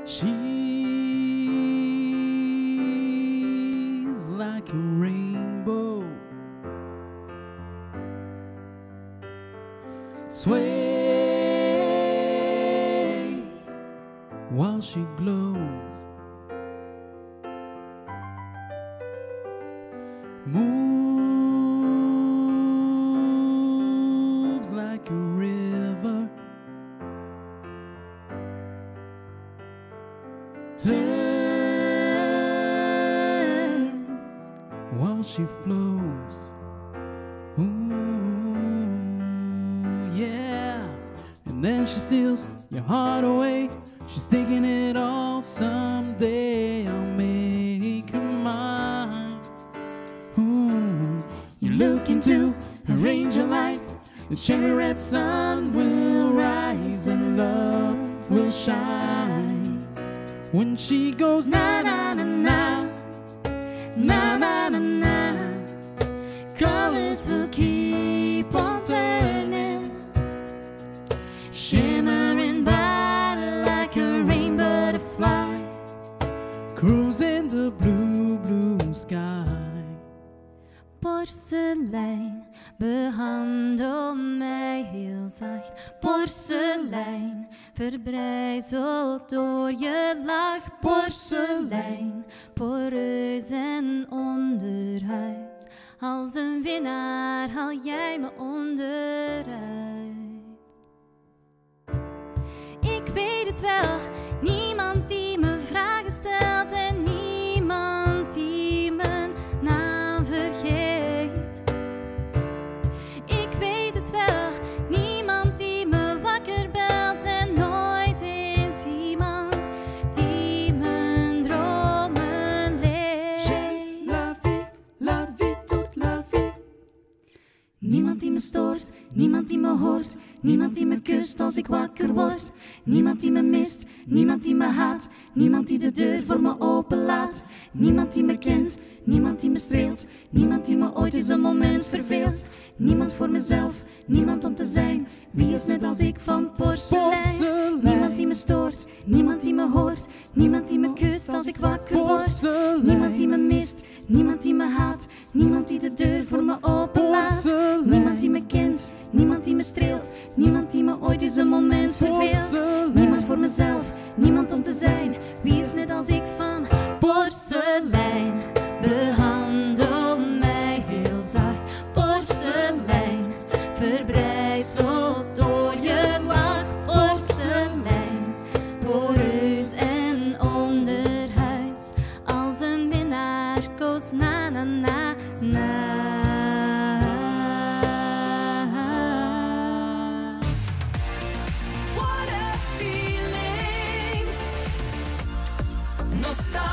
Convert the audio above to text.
She's like a rainbow, sways while she glows, moves like a river, turns while she flows. Ooh, yeah. And then she steals your heart away. She's taking it all. Someday I'll make her mine. Ooh. You look into her angel eyes, the cherry red sun will rise and love will shine. When she goes na na na na, na na na na, colors will keep on turning, shimmering by like a rain butterfly, cruising the blue, blue sky. Porselein, behandel mij heel zacht. Porselein, verbrijzeld door je lach. Porselein, poreus en onderhuid. Als een winnaar haal jij me onderuit. Ik weet het wel, niemand die me vragen stelt en niemand die mijn naam vergeet. Ik weet het wel, niemand die me wakker belt en nooit is iemand die mijn dromen leeft. La vie, toute la vie. Niemand die me stoort, niemand die me hoort, niemand die me kust als ik wakker word. Niemand die me mist, niemand die me haat, niemand die de deur voor me openlaat. Niemand die me kent, niemand die me streelt, niemand die me ooit eens een moment verveelt. Niemand voor mezelf, niemand om te zijn. Wie is net als ik van porselein? Niemand die me stoort, niemand die me hoort, niemand die me kust als ik wakker word. Niemand die me mist, niemand die me haat, niemand die de deur voor me openlaat. Niemand die me kent, niemand die me streelt, niemand die me ooit eens een moment verveelt. Niemand voor mezelf, niemand om te zijn. Wie is net als ik van porselein? Behandel mij heel zacht. Porselein, verbrijzeld door je lach. Porselein, poreus en onderhuids. Als een winnaar koos na na na na. What a feeling, nostalgia.